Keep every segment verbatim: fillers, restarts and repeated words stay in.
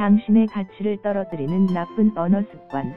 당신의 가치를 떨어뜨리는 나쁜 언어 습관.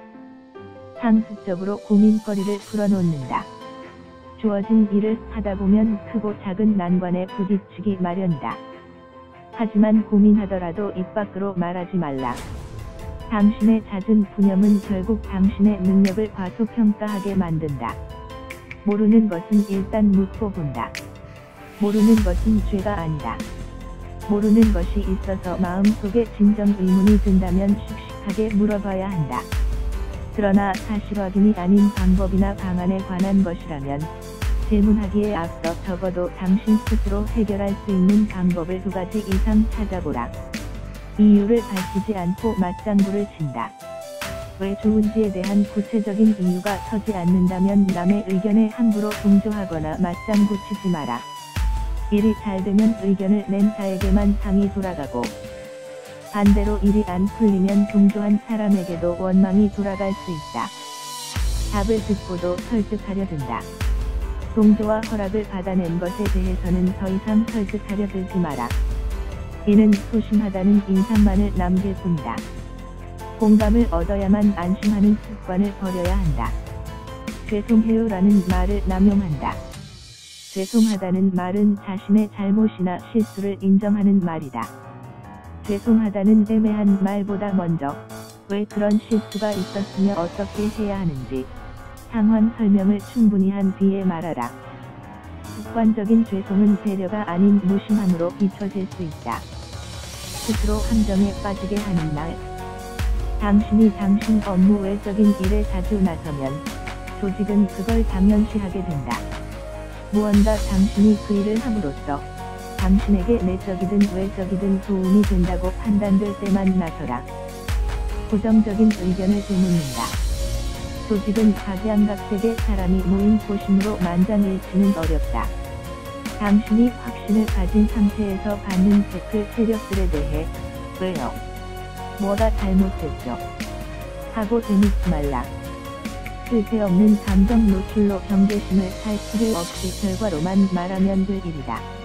상습적으로 고민거리를 풀어놓는다. 주어진 일을 하다보면 크고 작은 난관에 부딪히기 마련이다. 하지만 고민하더라도 입 밖으로 말하지 말라. 당신의 잦은 푸념은 결국 당신의 능력을 과소평가하게 만든다. 모르는 것은 일단 묻고 본다. 모르는 것은 죄가 아니다. 모르는 것이 있어서 마음속에 진정 의문이 든다면 씩씩하게 물어봐야 한다. 그러나 사실 확인이 아닌 방법이나 방안에 관한 것이라면 질문하기에 앞서 적어도 당신 스스로 해결할 수 있는 방법을 두 가지 이상 찾아보라. 이유를 밝히지 않고 맞장구를 친다. 왜 좋은지에 대한 구체적인 이유가 서지 않는다면 남의 의견에 함부로 동조하거나 맞장구 치지 마라. 일이 잘 되면 의견을 낸 자에게만 상이 돌아가고, 반대로 일이 안 풀리면 동조한 사람에게도 원망이 돌아갈 수 있다. 답을 듣고도 설득하려 든다. 동조와 허락을 받아낸 것에 대해서는 더 이상 설득하려 들지 마라. 이는 소심하다는 인상만을 남길 뿐이다. 공감을 얻어야만 안심하는 습관을 버려야 한다. 죄송해요라는 말을 남용한다. 죄송하다는 말은 자신의 잘못이나 실수를 인정하는 말이다. 죄송하다는 애매한 말보다 먼저 왜 그런 실수가 있었으며 어떻게 해야 하는지 상황 설명을 충분히 한 뒤에 말하라. 습관적인 죄송은 배려가 아닌 무심함으로 비춰질 수 있다. 스스로 함정에 빠지게 하는 말. 당신이 당신 업무 외적인 일에 자주 나서면 조직은 그걸 당연시하게 된다. 무언가 당신이 그 일을 함으로써 당신에게 내적이든 외적이든 도움이 된다고 판단될 때만 나서라. 부정적인 의견을 되묻는다. 조직은 각양각색의 사람이 모인 곳이므로 만장일치는 어렵다. 당신이 확신을 가진 상태에서 받는 댓글 세력들에 대해 왜요? 뭐가 잘못됐죠? 하고 대묻지 말라. 쓸데없는 감정 노출로 경계심을 살 필요 없이 결과로만 말하면 될 일이다.